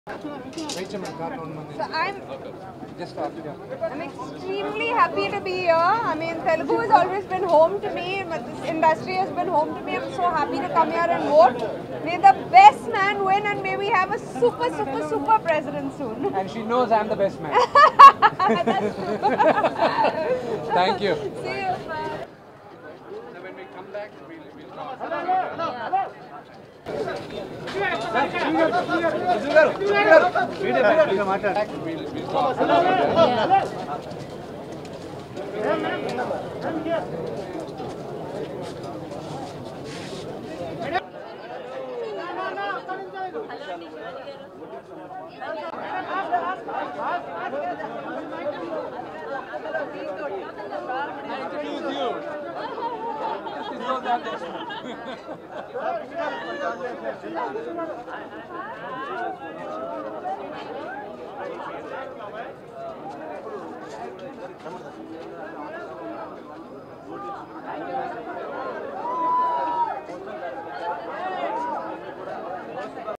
So I'm extremely happy to be here. I mean, Telugu has always been home to me, but this industry has been home to me. I'm so happy to come here and vote. May the best man win, and may we have a super president soon. And she knows I'm the best man. That's true. Thank you. See you. Bye. Now when we come back, we'll talk.